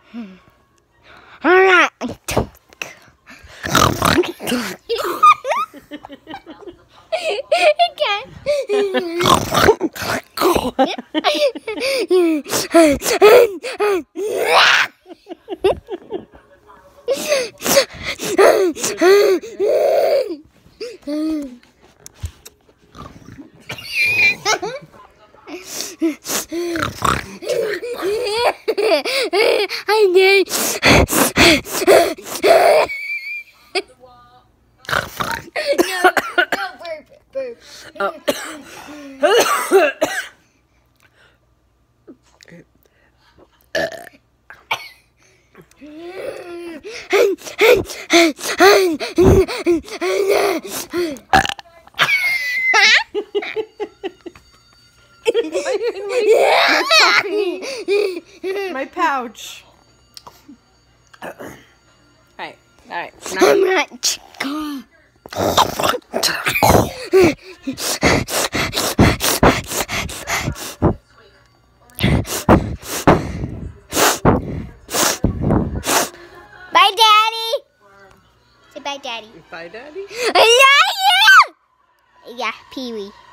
Alright. I did. No, burp. Oh. My pouch. Alright. I'm not. Bye, Daddy. Say bye, Daddy. Bye, Daddy. I love you. Yeah, Pee-wee.